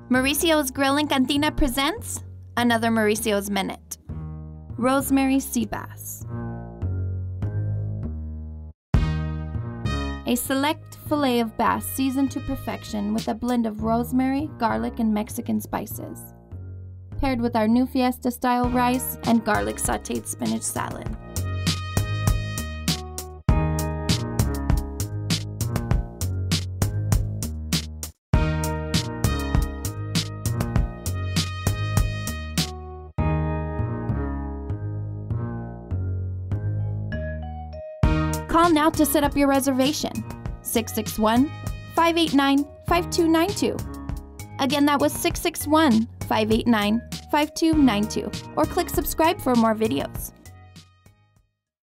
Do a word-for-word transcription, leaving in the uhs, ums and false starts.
Mauricios Grill and Cantina presents another Mauricios Minute. Rosemary sea bass. A select fillet of bass seasoned to perfection with a blend of rosemary, garlic, and Mexican spices, paired with our new fiesta-style rice and garlic sautéed spinach salad. Call now to set up your reservation, six six one, five eight nine, five two nine two. Again, that was six six one, five eight nine, five two nine two, or click subscribe for more videos.